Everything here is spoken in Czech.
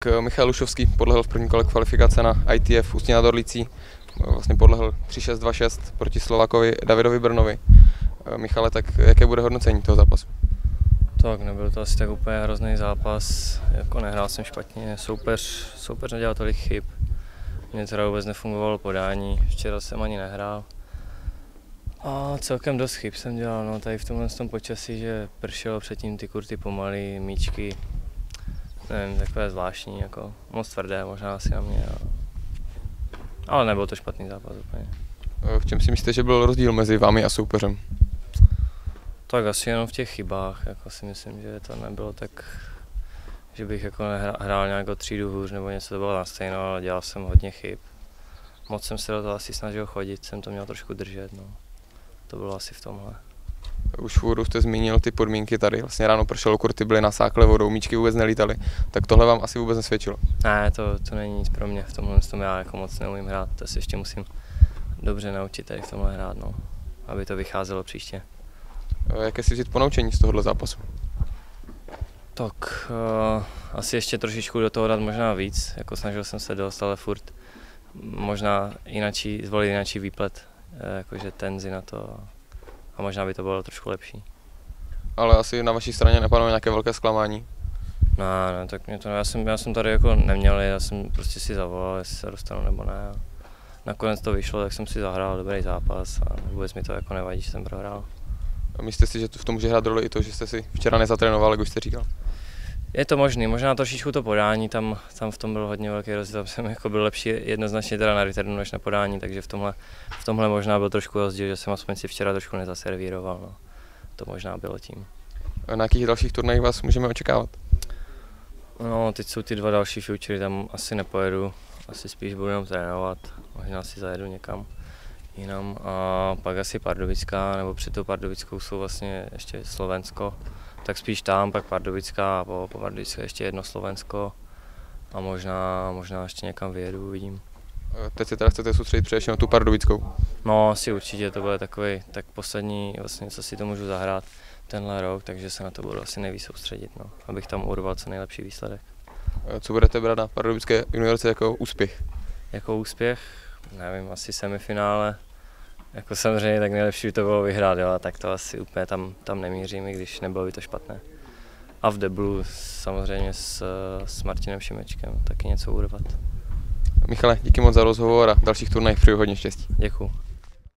Michal Lušovský podlehl v prvním kole kvalifikace na ITF Ústí nad Orlicí. Vlastně podlehl 3-6, 2-6 proti Slovákovi Davidovi Brnovi. Michale, tak jaké bude hodnocení toho zápasu? Tak nebyl to asi tak úplně hrozný zápas, jako nehrál jsem špatně, soupeř nedělal tolik chyb. Mně teda vůbec nefungovalo podání, včera jsem ani nehrál. A celkem dost chyb jsem dělal, no, tady v tomhle počasí, že pršelo předtím ty kurty pomalý, míčky, nevím, takové zvláštní, jako moc tvrdé možná asi na mě, ale nebyl to špatný zápas úplně. V čem si myslíte, že byl rozdíl mezi vámi a soupeřem? Tak asi jenom v těch chybách, jako si myslím, že to nebylo tak, že bych jako hrál nějak o třídu hůř nebo něco, to bylo na stejno, ale dělal jsem hodně chyb. Moc jsem se do toho asi snažil chodit, jsem to měl trošku držet, no. To bylo asi v tomhle. Už v úvodu jste zmínil ty podmínky tady, vlastně ráno pršelo, kurty byly nasáklé vodou, míčky vůbec nelítaly, tak tohle vám asi vůbec nesvědčilo? Ne, to není nic pro mě, v tomhle já jako moc neumím hrát, to si ještě musím dobře naučit tady v tomhle hrát, no, aby to vycházelo příště. Jaké si vzít ponaučení z tohohle zápasu? Tak asi ještě do toho dát možná víc, jako snažil jsem se dost, ale furt možná zvolit jináčí výplet, jakože tenzi na to a možná by to bylo trošku lepší. Ale asi na vaší straně nepanuje nějaké velké zklamání? Ne, tak mě to, já jsem tady jako neměl, já jsem prostě si zavolal, jestli se dostanu nebo ne. A nakonec to vyšlo, tak jsem si zahrál dobrý zápas a vůbec mi to jako nevadí, že jsem prohrál. A myslíte si, že v tom může hrát roli i to, že jste si včera nezatrénoval, jak už jste říkal? Je to možný, možná trošičku to podání, tam v tom byl hodně velký rozdíl, tam jsem jako byl lepší jednoznačně teda na returnu než na podání, takže v tomhle možná byl trošku rozdíl, že jsem aspoň si včera trošku nezaservíroval, no. To možná bylo tím. A na jakých dalších turnajích vás můžeme očekávat? No, teď jsou ty dva další futury, tam asi nepojedu, asi spíš budu jenom trénovat, možná si zajedu někam jinam a pak asi Pardubická, nebo před tou Pardubickou jsou vlastně ještě Slovensko, tak spíš tam, pak Pardubická a po Pardubické ještě jedno Slovensko a možná ještě někam vyjedu, uvidím. Teď se teda chcete soustředit především na tu Pardubickou? No asi určitě, to bude takový tak poslední, vlastně, co si to můžu zahrát tenhle rok, takže se na to budu asi nejvíc soustředit, no, abych tam urval co nejlepší výsledek. Co budete brát na Pardubické juniorce jako úspěch? Jako úspěch? Nevím, asi semifinále. Jako samozřejmě tak nejlepší by to bylo vyhrát, jo, tak to asi úplně tam nemířím, i když nebylo by to špatné. A v deblu samozřejmě s Martinem Šimečkem taky něco urvat. Michale, díky moc za rozhovor a dalších turnajích přeju hodně štěstí. Děkuju.